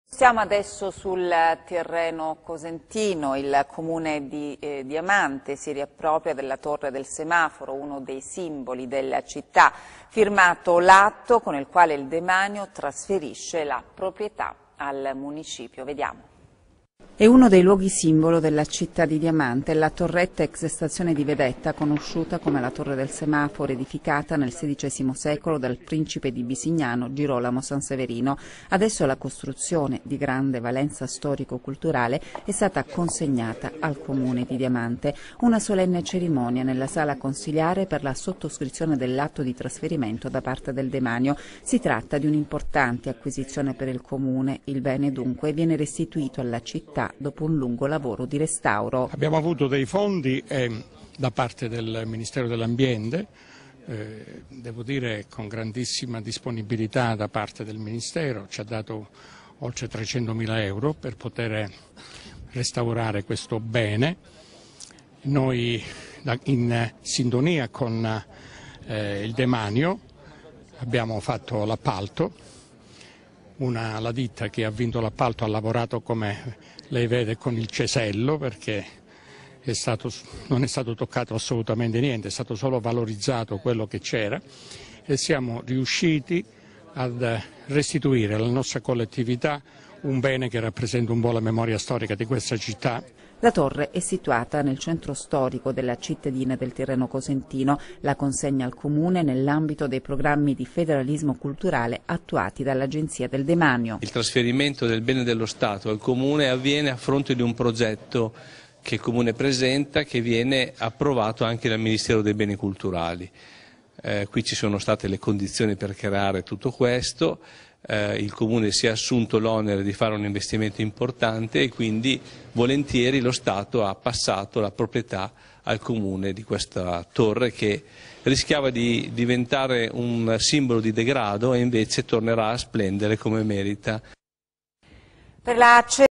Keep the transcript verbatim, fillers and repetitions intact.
Siamo adesso sul Tirreno Cosentino. Il comune di eh, Diamante si riappropria della Torre del Semaforo, uno dei simboli della città, firmato l'atto con il quale il demanio trasferisce la proprietà al municipio. Vediamo. È uno dei luoghi simbolo della città di Diamante, la torretta ex stazione di vedetta, conosciuta come la Torre del Semaforo, edificata nel sedicesimo secolo dal principe di Bisignano Girolamo Sanseverino. Adesso la costruzione, di grande valenza storico-culturale, è stata consegnata al comune di Diamante. Una solenne cerimonia nella sala consiliare per la sottoscrizione dell'atto di trasferimento da parte del demanio. Si tratta di un'importante acquisizione per il comune. Il bene dunque viene restituito alla città dopo un lungo lavoro di restauro. Abbiamo avuto dei fondi eh, da parte del Ministero dell'Ambiente, eh, devo dire con grandissima disponibilità da parte del Ministero, ci ha dato oltre trecentomila euro per poter restaurare questo bene. Noi in sintonia con eh, il demanio abbiamo fatto l'appalto. Una, la ditta che ha vinto l'appalto ha lavorato, come lei vede, con il cesello, perché è stato, non è stato toccato assolutamente niente, è stato solo valorizzato quello che c'era e siamo riusciti a restituire alla nostra collettività un bene che rappresenta un po' la memoria storica di questa città. La torre è situata nel centro storico della cittadina del Tirreno Cosentino. La consegna al comune nell'ambito dei programmi di federalismo culturale attuati dall'Agenzia del Demanio. Il trasferimento del bene dello Stato al comune avviene a fronte di un progetto che il comune presenta, che viene approvato anche dal Ministero dei Beni Culturali. Eh, qui ci sono state le condizioni per creare tutto questo. Eh, il comune si è assunto l'onere di fare un investimento importante e quindi volentieri lo Stato ha passato la proprietà al comune di questa torre, che rischiava di diventare un simbolo di degrado e invece tornerà a splendere come merita. Per la